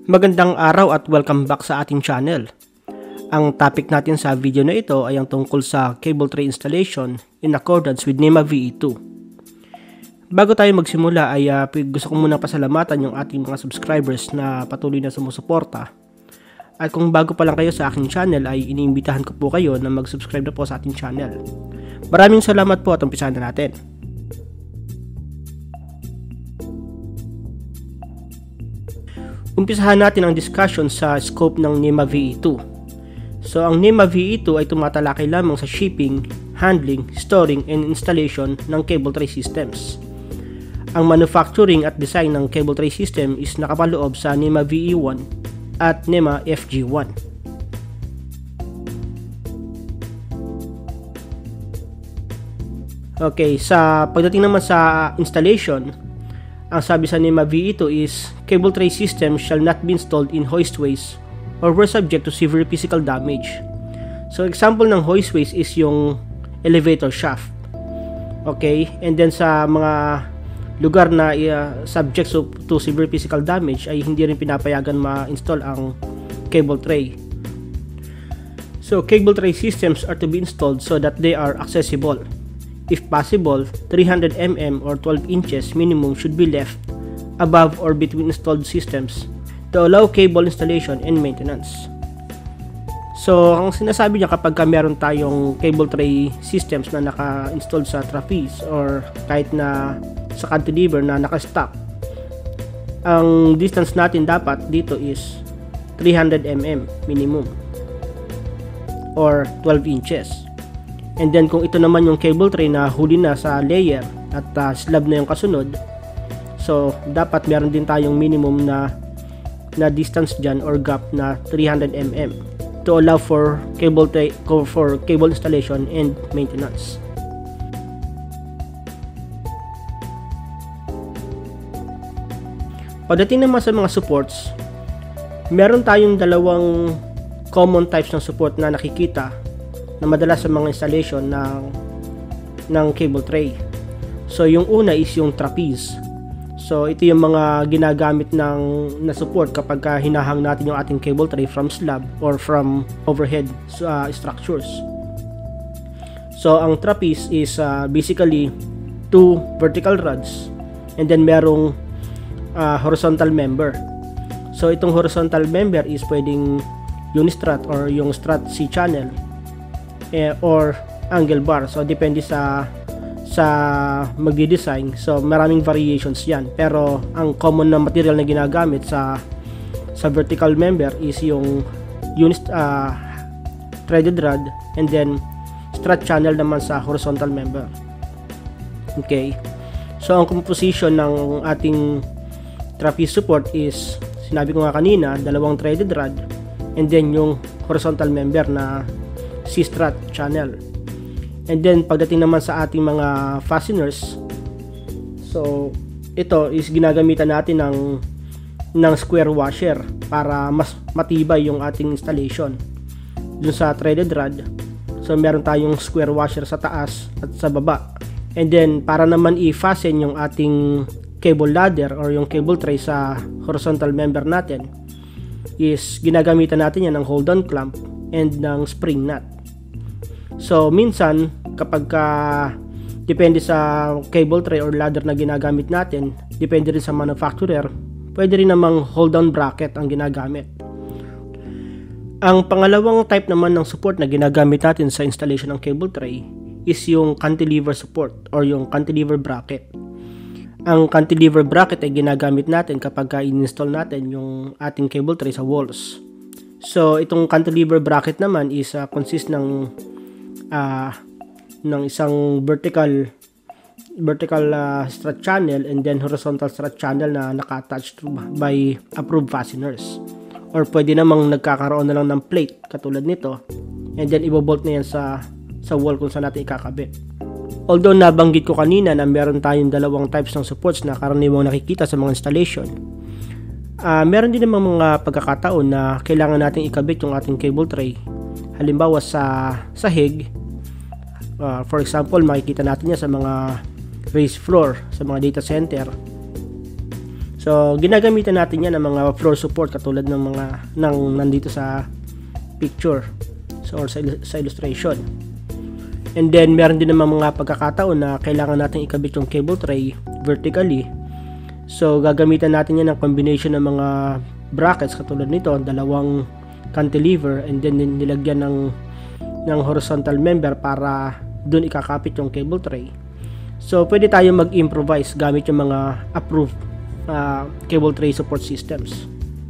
Magandang araw at welcome back sa ating channel. Ang topic natin sa video na ito ay ang tungkol sa cable tray installation in accordance with NEMA VE-2. Bago tayo magsimula ay gusto ko muna pasalamatan yung ating mga subscribers na patuloy na sumusuporta. At kung bago pa lang kayo sa aking channel ay iniimbitahan ko po kayo na mag-subscribe na po sa ating channel. Maraming salamat po at umpisahan na natin. Umpisahan natin ang discussion sa scope ng NEMA VE-2. So, ang NEMA VE-2 ay tumatalakay lamang sa shipping, handling, storing, and installation ng cable tray systems. Ang manufacturing at design ng cable tray system is nakapaloob sa NEMA VE-1 at NEMA FG-1. Okay, sa pagdating naman sa installation, ang sabi sa NEMA VE-2 is, cable tray system shall not be installed in hoistways or were subject to severe physical damage. So, example ng hoistways is yung elevator shaft. Okay? And then sa mga lugar na subject to severe physical damage ay hindi rin pinapayagan ma-install ang cable tray. So, cable tray systems are to be installed so that they are accessible. If possible, 300 mm or 12 inches minimum should be left above or between installed systems to allow cable installation and maintenance. So, ang sinasabi niya kapag meron tayong cable tray systems na naka-installed sa trapeze or kahit na sa cantilever na naka-stock, ang distance natin dapat dito is 300 mm minimum or 12 inches. And then kung ito naman yung cable tray na huli na sa layer at slab na yung kasunod, so dapat meron din tayong minimum na distance dyan or gap na 300 mm to allow for cable installation and maintenance. Pagdating naman sa mga supports, meron tayong dalawang common types ng support na nakikita na madalas sa mga installation ng cable tray. So, yung una is yung trapeze. So, ito yung mga ginagamit na support kapag hinahang natin yung ating cable tray from slab or from overhead structures. So, ang trapeze is basically two vertical rods and then merong horizontal member. So, itong horizontal member is pwedeng unistrut or yung strut C-channel or angle bar. So, depende sa magdi-design. So, maraming variations yan. Pero, ang common na material na ginagamit sa vertical member is yung threaded rod and then strut channel naman sa horizontal member. Okay. So, ang composition ng ating trapeze support is, sinabi ko nga kanina, dalawang threaded rod and then yung horizontal member na C-strut channel. And then pagdating naman sa ating mga fasteners, so ito is ginagamitan natin ng square washer para mas matibay yung ating installation. Dun sa threaded rod, so meron tayong square washer sa taas at sa baba. And then para naman i-fasten yung ating cable ladder or yung cable tray sa horizontal member natin, is ginagamitan natin yan ng hold-on clamp and ng spring nut. So, minsan, kapag depende sa cable tray or ladder na ginagamit natin, depende rin sa manufacturer, pwede rin namang hold-down bracket ang ginagamit. Ang pangalawang type naman ng support na ginagamit natin sa installation ng cable tray is yung cantilever support or yung cantilever bracket. Ang cantilever bracket ay ginagamit natin kapag in-install natin yung ating cable tray sa walls. So, itong cantilever bracket naman is consist ng isang vertical strut channel and then horizontal strut channel na naka-attach by approved fasteners. Or pwede namang nagkakaroon na lang ng plate katulad nito and then ibobolt na yan sa wall kung saan natin ikakabit. Although nabanggit ko kanina na meron tayong dalawang types ng supports na karaniwang nakikita sa mga installation, meron din namang mga pagkakataon na kailangan nating ikabit yung ating cable tray. Halimbawa sa sahig, for example, makikita natin yan sa mga raised floor, sa mga data center. So ginagamitan natin yan ng mga floor support katulad ng mga nandito sa picture, so, or sa illustration. And then meron din naman mga pagkakataon na kailangan natin ikabit yung cable tray vertically. So gagamitan natin yan ng combination ng mga brackets katulad nito, dalawang cantilever, and then nilagyan ng horizontal member para dun ikakapit yung cable tray. So pwede tayo mag-improvise gamit yung mga approved cable tray support systems.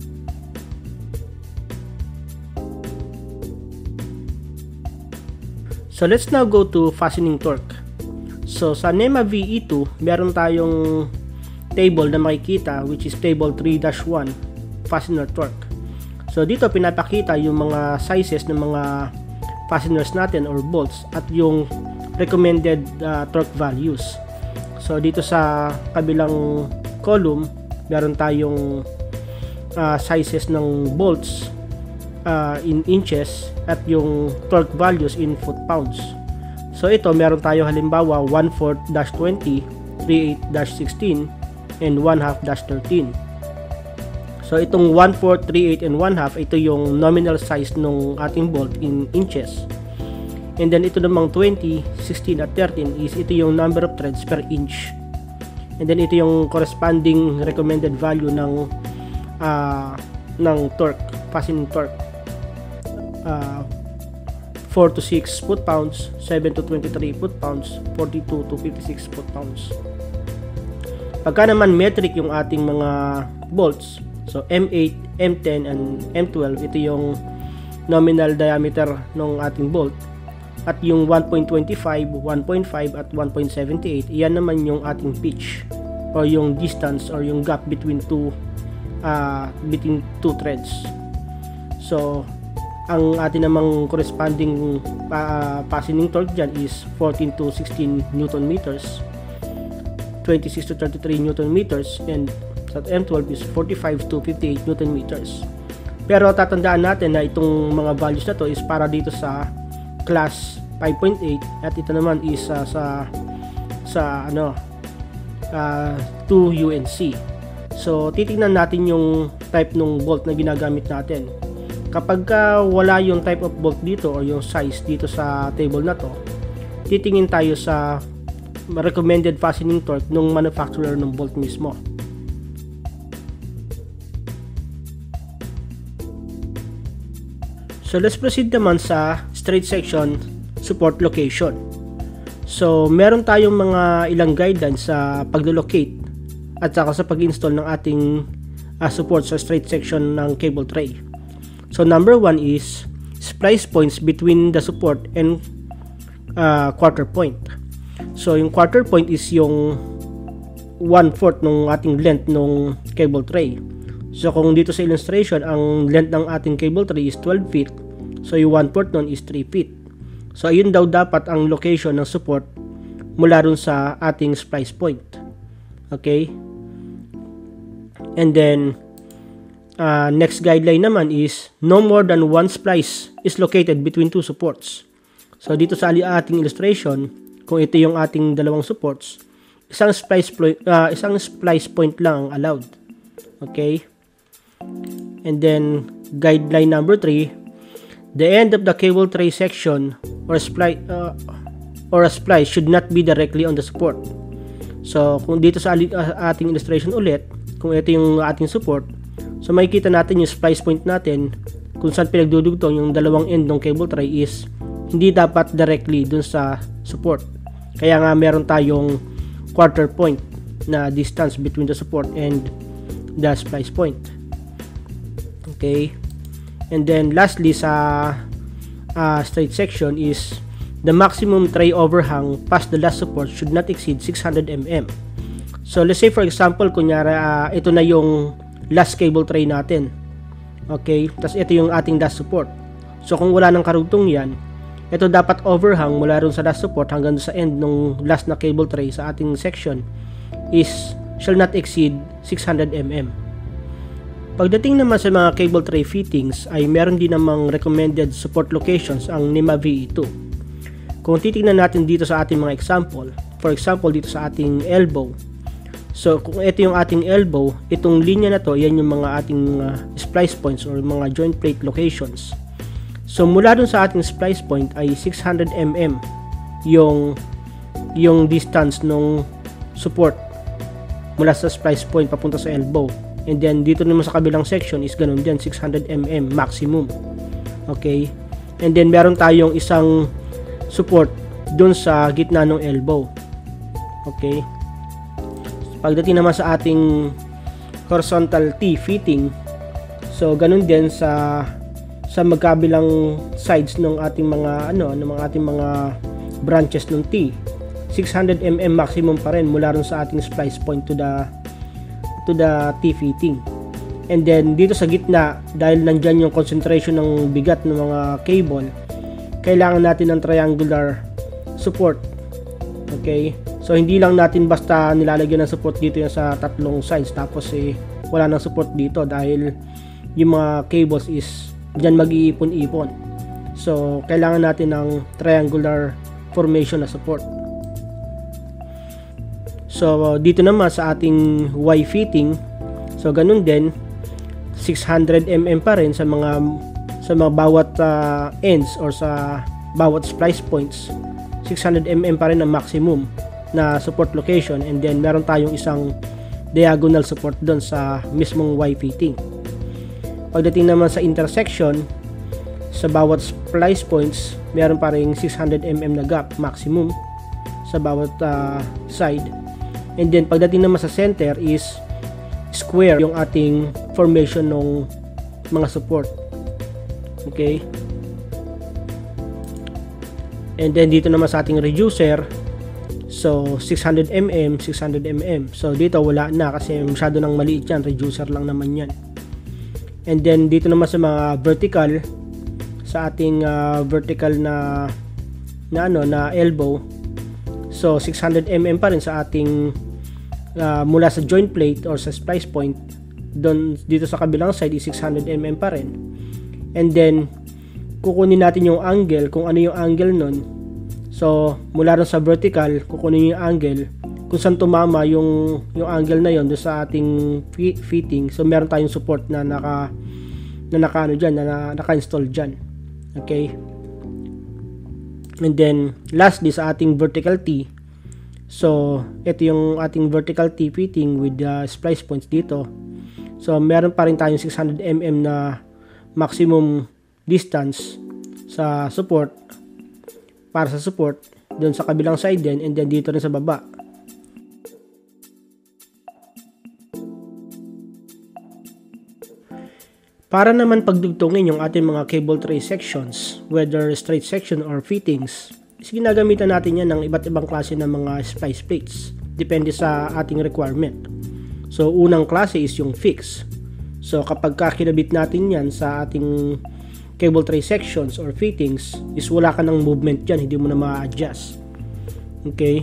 So let's now go to fastening torque. So sa NEMA VE-2, meron tayong table na makikita, which is table 3-1 fastener torque. So dito pinapakita yung mga sizes ng mga fasteners natin or bolts at yung recommended torque values. So dito sa kabilang column, meron tayong sizes ng bolts in inches at yung torque values in foot-pounds. So ito, meron tayo halimbawa 1/4-20, 3/8-16, and 1/2-13. So itong 1/4, 3/8, and 1/2, ito yung nominal size ng ating bolt in inches. And then ito namang 20, 16, at 13 is ito yung number of threads per inch. And then ito yung corresponding recommended value ng torque, fastening torque. 4 to 6 foot-pounds, 7 to 23 foot-pounds, 42 to 56 foot-pounds. Pagka naman metric yung ating mga bolts, so M8, M10, and M12, ito yung nominal diameter ng ating bolt. At yung 1.25, 1.5, at 1.78, iyan naman yung ating pitch or yung distance or yung gap between two threads. So ang atin namang corresponding fastening torque dyan is 14 to 16 Newton meters, 26 to 33 Newton meters, and sa M12 is 45 to 58 Newton meters. Pero tatandaan natin na itong mga values na to is para dito sa class 5.8 at ito naman is sa 2 UNC. So titingnan natin yung type ng bolt na ginagamit natin. Kapag wala yung type of bolt dito o yung size dito sa table na to, titingin tayo sa recommended fastening torque ng manufacturer ng bolt mismo. So let's proceed naman sa straight section support location. So meron tayong mga ilang guidelines sa pag-locate at saka sa pag-install ng ating support sa straight section ng cable tray. So number 1 is splice points between the support and quarter point. So yung quarter point is yung 1/4 ng ating length ng cable tray. So kung dito sa illustration, ang length ng ating cable tray is 12 feet. So yung 1/4 nun is 3 feet. So ayun daw dapat ang location ng support mula ron sa ating splice point. Okay? And then next guideline naman is no more than one splice is located between two supports. So dito sa ating illustration, kung ito yung ating dalawang supports, isang splice point lang ang allowed. Okay? And then guideline number 3, the end of the cable tray section or a splice should not be directly on the support. So kung dito sa ating illustration ulit, kung ito yung ating support, so makikita natin yung splice point natin kung saan pinagdudugtong yung dalawang end ng cable tray is hindi dapat directly dun sa support. Kaya nga meron tayong quarter point na distance between the support and the splice point. Okay? And then lastly sa straight section is the maximum tray overhang past the last support should not exceed 600 mm. So let's say for example, kunyari ito na yung last cable tray natin. Okay? Tapos ito yung ating last support. So kung wala nang karugtong yan, ito dapat overhang mula rin sa last support hanggang sa end ng last na cable tray sa ating section is shall not exceed 600 mm. Pagdating naman sa mga cable tray fittings ay meron din namang recommended support locations ang NEMA VE-2. Kung titingnan natin dito sa ating mga example, for example dito sa ating elbow, So kung ito yung ating elbow, itong linya na to, yan yung mga ating splice points or mga joint plate locations. So mula dun sa ating splice point ay 600 mm yung distance ng support mula sa splice point papunta sa elbow. And then dito naman sa kabilang section is ganun din, 600 mm maximum. Okay? And then meron tayong isang support dun sa gitna ng elbow. Okay? Pagdating naman sa ating horizontal T fitting, so ganun din sa magkabilang sides ng ating mga ating mga branches ng T. 600 mm maximum pa rin mula ron sa ating splice point to the T fitting. And then dito sa gitna, dahil nandyan yung concentration ng bigat ng mga cable, kailangan natin ng triangular support. Okay? So hindi lang natin basta nilalagyan ng support dito yung sa tatlong sides tapos wala nang support dito dahil yung mga cables is diyan mag-iipon-ipon. So kailangan natin ng triangular formation na support. So dito naman sa ating Y fitting, so ganun din 600 mm pa rin sa mga bawat ends or sa bawat splice points. 600 mm pa rin ang maximum na support location, and then meron tayong isang diagonal support doon sa mismong Y fitting. Pagdating naman sa intersection, sa bawat splice points meron pa ring 600 mm na gap maximum sa bawat side. And then pagdating naman sa center is square yung ating formation ng mga support. Okay? And then dito naman sa ating reducer, so 600 mm, 600 mm. So dito wala na kasi masyado nang maliit yan, reducer lang naman yan. And then dito naman sa mga vertical, sa ating vertical na elbow, so 600 mm pa rin sa ating mula sa joint plate or sa splice point. Dito sa kabilang side is 600 mm pa rin. And then kukunin natin yung angle, kung ano yung angle nun. So mula rin sa vertical, kukunin yung angle kung saan tumama yung angle na yon doon sa ating fitting. So meron tayong support na naka-install dyan. Okay? And then lastly sa ating vertical T, so ito yung ating vertical T fitting with the splice points dito. So meron pa rin tayong 600 mm na maximum distance sa support, para sa support doon sa kabilang side din, and then dito rin sa baba. Para naman pagdugtungin yung ating mga cable tray sections, whether straight section or fittings, is ginagamitan natin yan ng iba't ibang klase ng mga splice plates, depende sa ating requirement. So unang klase is yung fix. So kapag kinabit natin yan sa ating cable tray sections or fittings, is wala ka ng movement dyan, hindi mo na ma-adjust. Okay?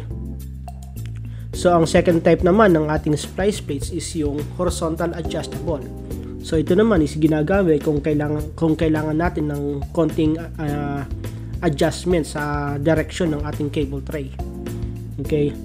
So ang second type naman ng ating splice plates is yung horizontal adjustable. So ito naman is ginagamit kung kailangan natin ng konting adjustment sa direction ng ating cable tray. Okay?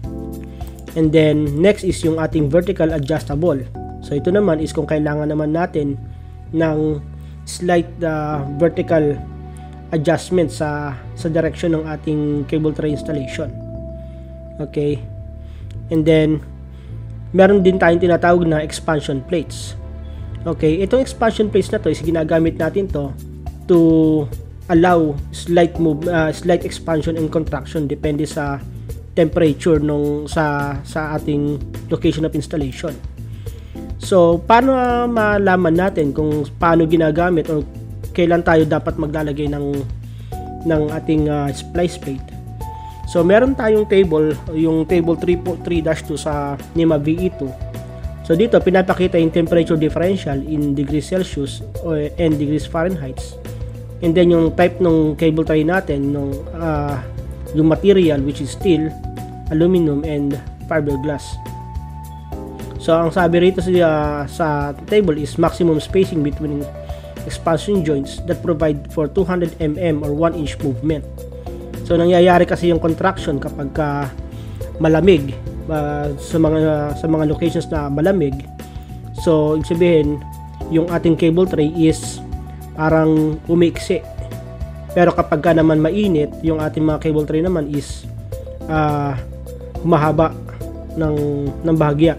And then next is yung ating vertical adjustable. So ito naman is kung kailangan naman natin ng slight vertical adjustment sa direction ng ating cable tray installation. Okay? And then meron din tayong tinatawag na expansion plates. Okay, itong expansion plates na to is ginagamit natin to allow slight expansion and contraction depende sa temperature sa ating location of installation. So, paano malaman natin kung paano ginagamit or kailan tayo dapat maglalagay ng ating splice plate? So, meron tayong table, yung table 3.3-2 sa NEMA VE-2. So, dito pinapakita yung temperature differential in degrees Celsius and degrees Fahrenheit. And then yung type ng cable tray natin, yung material which is steel, aluminum, and fiberglass. So ang sabi rito sa table is maximum spacing between expansion joints that provide for 200 mm or 1 inch movement. So nangyayari kasi yung contraction kapag malamig sa mga locations na malamig. So ibig sabihin yung ating cable tray is parang umiksi. Pero kapag ka naman mainit, yung ating mga cable tray naman is humahaba ng bahagya.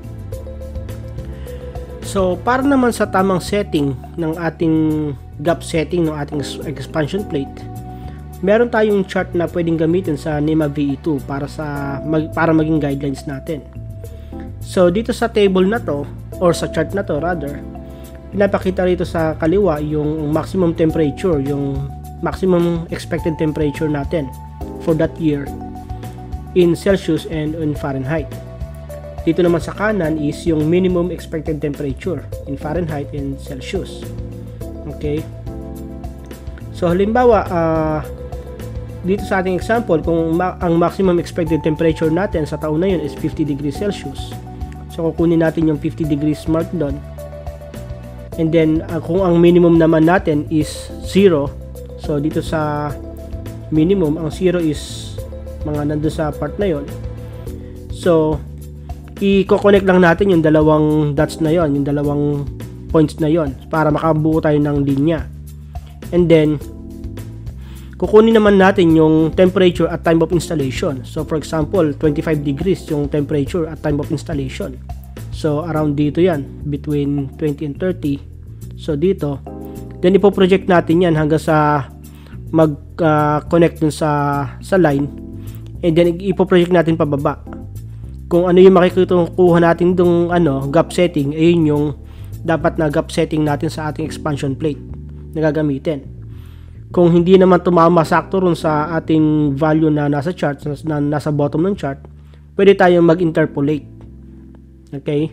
So para naman sa tamang setting ng ating gap setting ng ating expansion plate, meron tayong chart na pwedeng gamitin sa NEMA VE-2 para maging guidelines natin. So dito sa table na to, or sa chart na to rather, pinapakita rito sa kaliwa yung maximum temperature, yung maximum expected temperature natin for that year in Celsius and in Fahrenheit. Dito naman sa kanan is yung minimum expected temperature in Fahrenheit and Celsius. Okay? So halimbawa, dito sa ating example, kung ang maximum expected temperature natin sa taon na yun is 50 degrees Celsius. So kukunin natin yung 50 degrees mark doon. And then kung ang minimum naman natin is 0, so dito sa minimum, ang 0 is mga nando sa part na yon. So i-connect lang natin yung dalawang dots na yon, yung dalawang points na yon, para makabuo tayo ng linya. And then kukunin naman natin yung temperature at time of installation. So for example, 25 degrees yung temperature at time of installation. So around dito yan, between 20 and 30. So dito, then ipo-project natin yan hanggang sa mag-connect dun sa line. And then ipo-project natin pababa. Kung ano yung makikuha natin dong gap setting, ayun yung dapat na gap setting natin sa ating expansion plate na gagamitin. Kung hindi naman tumama sakto ron sa ating value na nasa chart, na nasa bottom ng chart, pwede tayong mag-interpolate. Okay?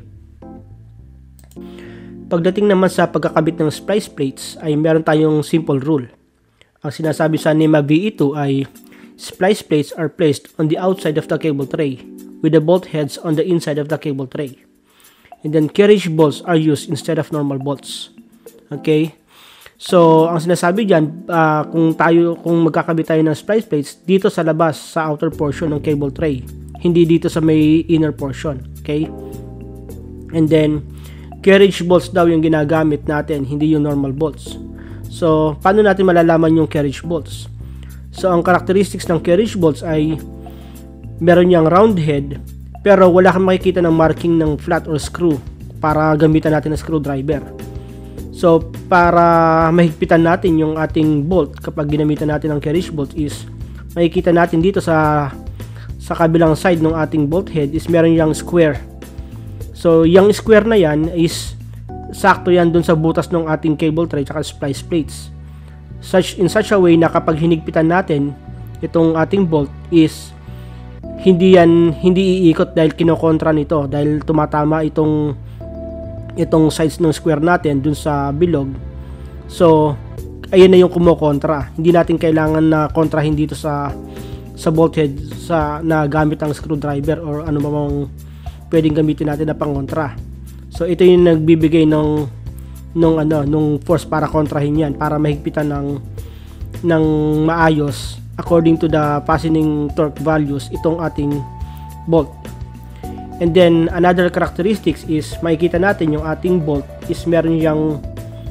Pagdating naman sa pagkakabit ng splice plates, ay meron tayong simple rule. Ang sinasabi sa NEMA VE-2 ay splice plates are placed on the outside of the cable tray with the bolt heads on the inside of the cable tray. And then carriage bolts are used instead of normal bolts. Okay? So, ang sinasabi diyan, kung magkakabit tayo ng splice plates dito sa labas, sa outer portion ng cable tray, hindi dito sa may inner portion. Okay? And then carriage bolts daw yung ginagamit natin, hindi yung normal bolts. So, paano natin malalaman yung carriage bolts? So, ang characteristics ng carriage bolts ay meron niyang round head, pero wala kang makikita ng marking ng flat or screw para gamitan natin ng screwdriver. So, para mahigpitan natin yung ating bolt kapag ginamitan natin ng carriage bolt is makikita natin dito sa kabilang side ng ating bolt head is meron yung square. So, yung square na yan is sakto yan dun sa butas ng ating cable tray at splice plates. In such a way na kapag hinigpitan natin itong ating bolt is hindi iikot dahil kinokontra nito, dahil tumatama itong sides ng square natin dun sa bilog. So ayun na yung kumokontra. Hindi natin kailangan na kontrahin dito sa bolt head na gamit ang screwdriver or ano mang pwedeng gamitin natin na pangontra. So ito yung nagbibigay nung force para kontrahin yan, para mahigpitan ng maayos according to the fastening torque values itong ating bolt. And then another characteristics is makikita natin yung ating bolt is meron yung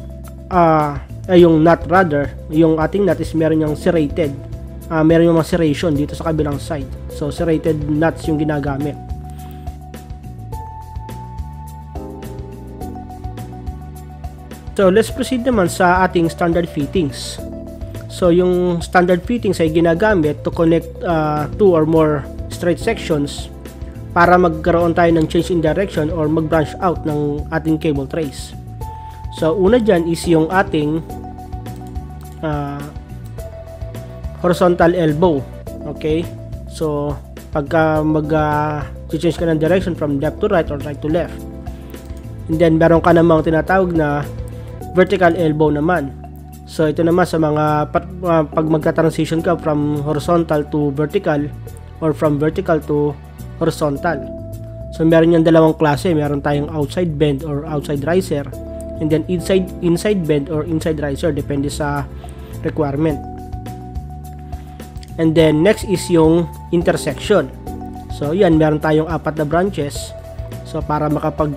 nut rather, yung ating nut is meron yung serrated, meron yung mga serration dito sa kabilang side. So serrated nuts yung ginagamit. So let's proceed naman sa ating standard fittings. So yung standard fittings ay ginagamit to connect two or more straight sections para magkaroon tayo ng change in direction or mag-branch out ng ating cable trays. So una dyan is yung ating horizontal elbow. Okay? So pagka mag-change ka ng direction from left to right or right to left. And then meron ka namang tinatawag na vertical elbow naman. So ito naman sa mga pag magka-transition ka from horizontal to vertical or from vertical to horizontal. So meron yung dalawang klase, meron tayong outside bend or outside riser, and then inside bend or inside riser, depende sa requirement. And then next is yung intersection. So yan, meron tayong 4 na branches. So para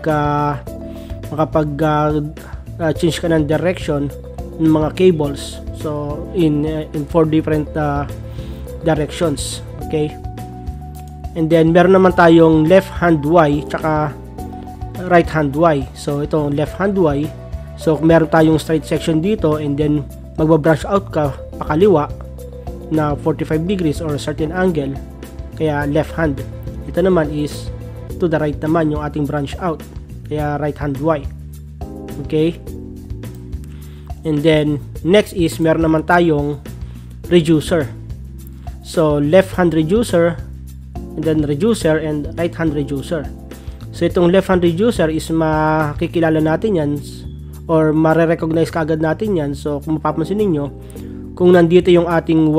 change ka ng direction ng mga cables. So in 4 different directions. Okay? And then meron naman tayong left hand Y tsaka right hand Y. So ito left hand Y. So meron tayong straight section dito, and then magba-branch out ka pakaliwa na 45 degrees or certain angle, kaya left hand. Ito naman is to the right naman yung ating branch out, kaya right hand Y. Okay? And then next is meron naman tayong reducer. So left hand reducer, and then reducer, and right hand reducer. So itong left hand reducer is makikilala natin yan, or mare-recognize kaagad natin yan. So kung mapapansin ninyo, kung nandito yung ating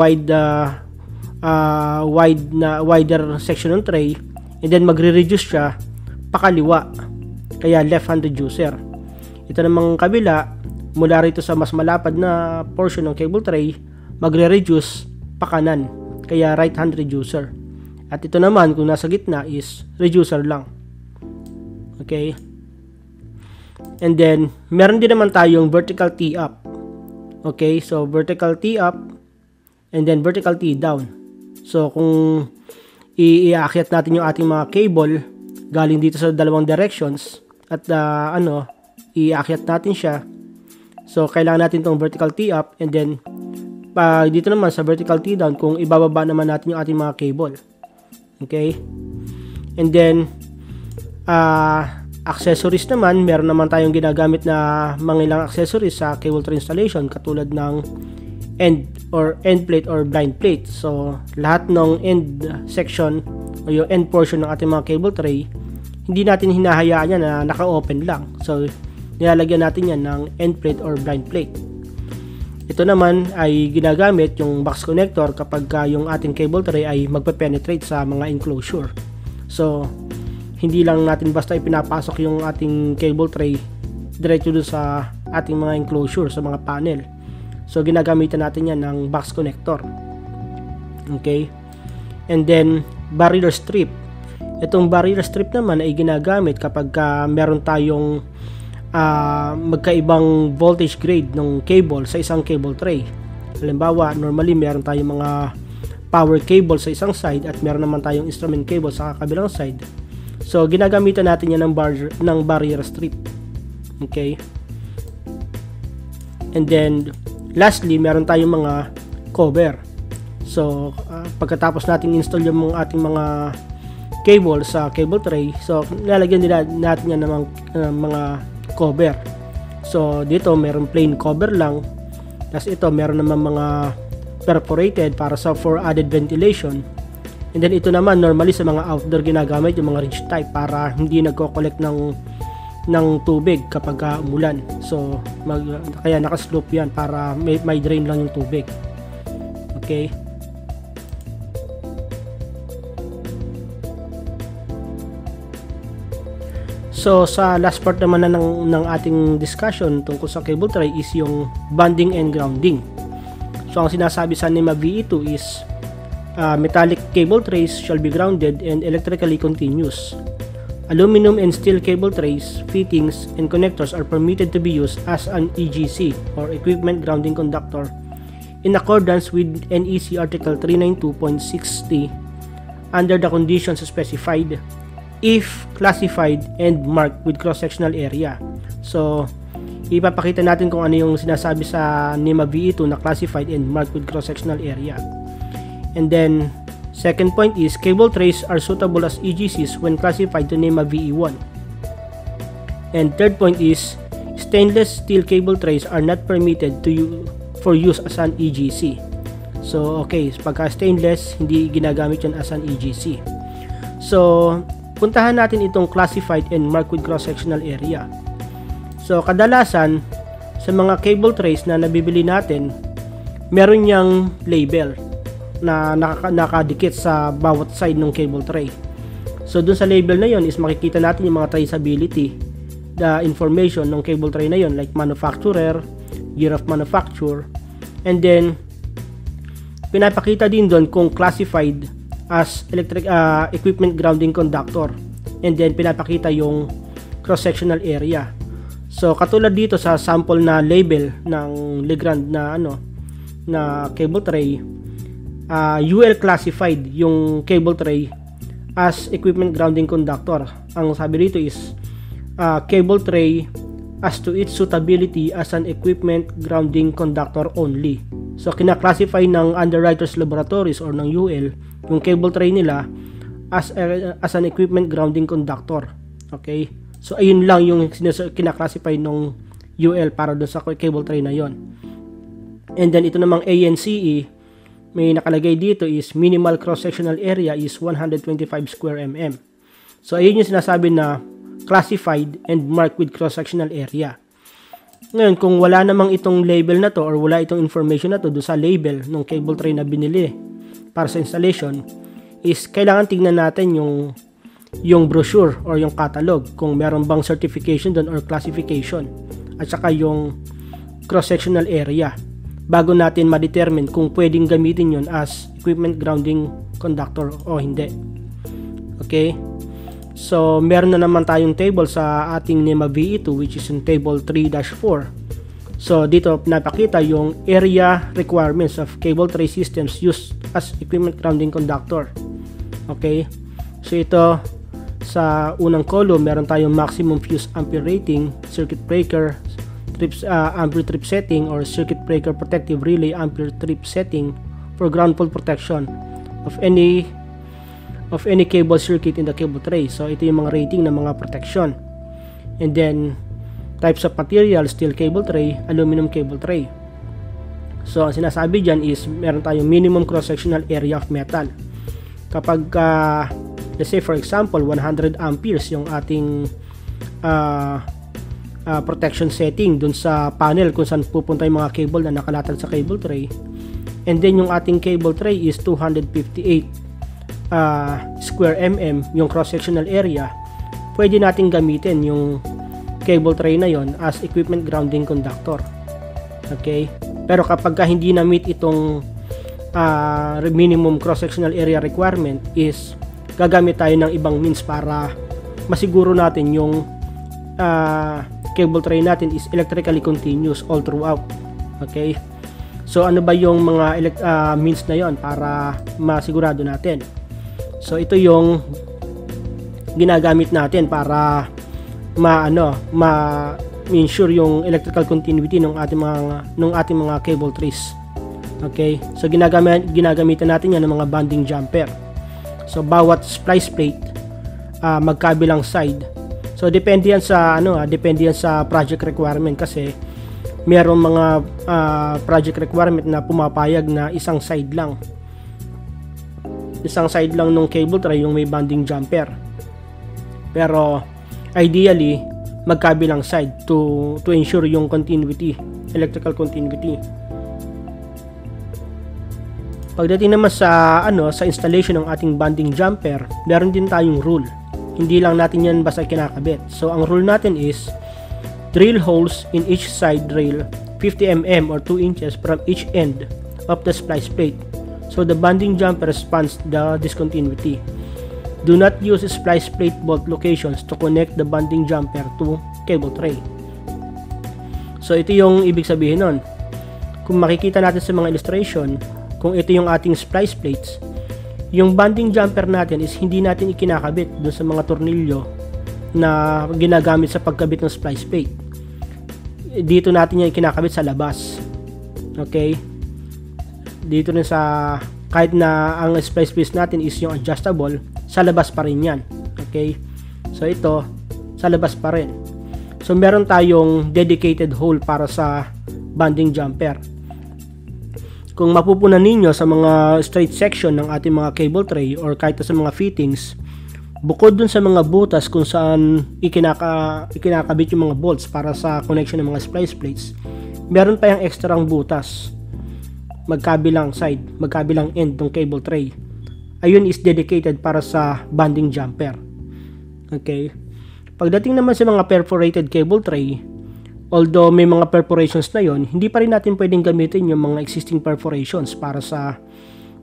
wider section ng tray, and then magre-reduce siya pakaliwa, kaya left hand reducer. Ito namang kabila, mula rito sa mas malapad na portion ng cable tray, magre-reduce pakanan, kaya right hand reducer. At ito naman kung nasa gitna is reducer lang. Okay? And then meron din naman tayong vertical T up. Okay, so vertical T up and then vertical T down. So kung iakyat natin yung ating mga cable galing dito sa dalawang directions at iakyat natin siya, so kailangan natin tong vertical T up, and then dito naman sa vertical T down kung ibababa naman natin yung ating mga cable. Okay, and then accessories naman, meron naman tayong ginagamit na mga ilang accessories sa cable tray installation, katulad ng end plate or blind plate. So lahat ng end section o yung end portion ng ating mga cable tray, hindi natin hinahayaan yan na naka-open lang. So nilalagyan natin yan ng end plate or blind plate. Ito naman ay ginagamit yung box connector kapag yung ating cable tray ay magpe-penetrate sa mga enclosure. So hindi lang natin basta ipinapasok yung ating cable tray diretso doon sa ating mga enclosure, sa mga panel. So ginagamitan natin yan ng box connector. Okay? And then barrier strip. Itong barrier strip naman ay ginagamit kapag meron tayong magkaibang voltage grade ng cable sa isang cable tray. Halimbawa, normally meron tayong mga power cable sa isang side at meron naman tayong instrument cable sa kabilang side. So ginagamitan natin yan ng barrier strip. Okay? And then lastly, meron tayong mga cover. So pagkatapos natin install yung ating mga cable sa cable tray, so lalagyan natin yan ng mga cover. So dito meron plain cover lang, tapos ito meron naman mga perforated para for added ventilation. And then ito naman normally sa mga outdoor ginagamit yung mga ridge type para hindi nagko-collect ng tubig kapag umulan. So kaya naka-slope yan para may drain lang yung tubig. Okay? So sa last part naman ng ating discussion tungkol sa cable tray is yung bonding and grounding. So ang sinasabi sa NEMA VE-2 is metallic cable trays shall be grounded and electrically continuous. Aluminum and steel cable trays, fittings, and connectors are permitted to be used as an EGC or Equipment Grounding Conductor in accordance with NEC Article 392.60 under the conditions specified if classified and marked with cross-sectional area. So ipapakita natin kung ano yung sinasabi sa NEMA VE-2 na classified and marked with cross-sectional area. And then second point is cable trays are suitable as EGCs when classified to NEMA VE-1. And third point is stainless steel cable trays are not permitted for use as an EGC. So okay, pagka stainless hindi ginagamit yan as an EGC. So puntahan natin itong classified and marked with cross-sectional area. So kadalasan sa mga cable trays na nabibili natin, meron niyang label na nakadikit sa bawat side ng cable tray. So dun sa label na yon is makikita natin yung mga traceability, the information ng cable tray na yon, like manufacturer, year of manufacture, and then pinapakita din doon kung classified as equipment grounding conductor, and then pinapakita yung cross-sectional area. So katulad dito sa sample na label ng Legrand na na cable tray, UL classified yung cable tray as equipment grounding conductor. Ang sabi dito is cable tray as to its suitability as an equipment grounding conductor only. So kina-classify ng underwriters laboratories or ng UL yung cable tray nila as an equipment grounding conductor. Okay? So ayun lang yung kina-classify ng UL para doon sa cable tray na yon. And then ito namang ANCE, may nakalagay dito is minimal cross-sectional area is 125 square mm. So ayun yung sinasabi na classified and marked with cross-sectional area. Ngayon, kung wala namang itong label na to or wala itong information na to do sa label ng cable tray na binili para sa installation, is kailangan tingnan natin yung brochure or yung catalog kung meron bang certification doon or classification, at saka yung cross-sectional area bago natin ma-determine kung pwedeng gamitin yon as equipment grounding conductor o hindi. Okay? So, meron na naman tayong table sa ating NEMA VE-2, which is in table 3-4. So, dito pinapakita yung area requirements of cable tray systems used as equipment grounding conductor. Okay? So, ito sa unang column, meron tayong maximum fuse ampere rating, circuit breaker, ampere trip setting, or circuit breaker protective relay ampere trip setting for ground fault protection of any cable circuit in the cable tray. So ito yung mga rating ng mga protection. And then types of material, steel cable tray, aluminum cable tray. So ang sinasabi dyan is meron tayong minimum cross-sectional area of metal. Kapag let's say for example 100 amperes yung ating protection setting dun sa panel kung saan pupunta yung mga cable na nakalatag sa cable tray, and then yung ating cable tray is 258 square mm yung cross-sectional area, pwede natin gamitin yung cable tray na yon as equipment grounding conductor. Okay? Pero kapag hindi na meet itong minimum cross-sectional area requirement, is gagamit tayo ng ibang means para masiguro natin yung cable tray natin is electrically continuous all throughout. Okay? So ano ba yung mga means na yon para masigurado natin? So ito yung ginagamit natin para ma-ensure yung electrical continuity ng ating mga cable trays. Okay? So ginagamitan natin yan ng mga bonding jumper. So bawat splice plate magkabilang side. So depende yan sa project requirement, kasi mayroong mga project requirement na pumapayag na isang side lang ng cable tray yung may bonding jumper. Pero ideally magkabilang side to ensure yung continuity, electrical continuity. Pagdating naman sa installation ng ating bonding jumper, meron din tayong rule. Hindi lang natin yan basta kinakabit. So ang rule natin is drill holes in each side rail 50 mm or 2 inches from each end of the splice plate, so the bonding jumper spans the discontinuity. Do not use splice plate bolt locations to connect the bonding jumper to cable tray. So ito yung ibig sabihin nun. Kung makikita natin sa mga illustration, kung ito yung ating splice plates, yung bonding jumper natin is hindi natin ikinakabit doon sa mga tornilyo na ginagamit sa pagkabit ng splice plate. Dito natin yung ikinakabit sa labas. Okay? Dito rin sa, kahit na ang splice plate natin is yung adjustable, sa labas pa rin yan. Okay? So ito, sa labas pa rin. So meron tayong dedicated hole para sa bonding jumper. Kung mapupunan ninyo sa mga straight section ng ating mga cable tray or kahit sa mga fittings, bukod dun sa mga butas kung saan ikinakabit yung mga bolts para sa connection ng mga splice plates, meron pa yung extrang butas magkabilang side, magkabilang end ng cable tray. Ayun is dedicated para sa bonding jumper. Okay? Pagdating naman sa mga perforated cable tray, although may mga perforations na yon, hindi pa rin natin pwedeng gamitin yung mga existing perforations para sa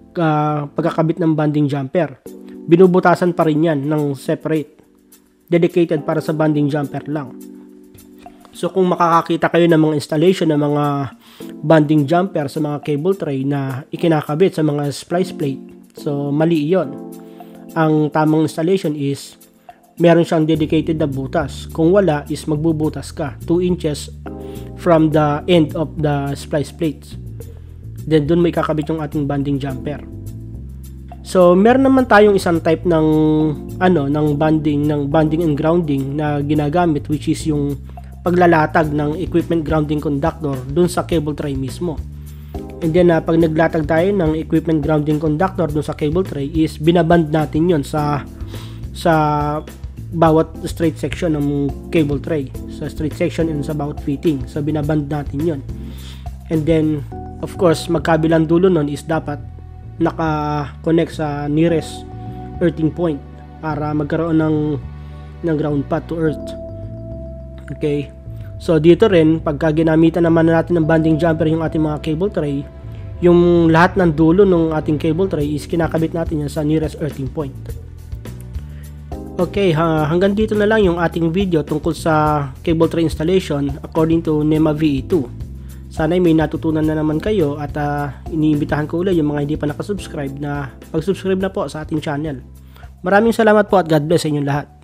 pagkakabit ng bonding jumper. Binubutasan pa rin yan ng separate, dedicated para sa bonding jumper lang. So kung makakakita kayo ng mga installation ng mga bonding jumper sa mga cable tray na ikinakabit sa mga splice plate, so mali iyon. Ang tamang installation is meron siyang dedicated na butas. Kung wala is magbubutas ka 2 inches from the end of the splice plates. Then doon may kakabit yung ating bonding jumper. So meron naman tayong isang type ng bonding and grounding na ginagamit, which is yung paglalatag ng equipment grounding conductor dun sa cable tray mismo. And then pag naglatag tayo ng equipment grounding conductor dun sa cable tray is binaband natin yon sa bawat straight section ng cable tray, sa straight section and sa bawat fitting. So binaband natin yon. And then of course magkabilang dulo nun is dapat naka-connect sa nearest earthing point para magkaroon ng ground path to earth. Okay, so dito rin pagka ginamitan naman natin ng bonding jumper yung ating mga cable tray, yung lahat ng dulo ng ating cable tray is kinakabit natin yan sa nearest earthing point. Okay, hanggang dito na lang yung ating video tungkol sa cable tray installation according to NEMA VE-2. Sana may natutunan na naman kayo at iniimbitahan ko ulit yung mga hindi pa nakasubscribe na mag-subscribe na po sa ating channel. Maraming salamat po at God bless sa inyong lahat.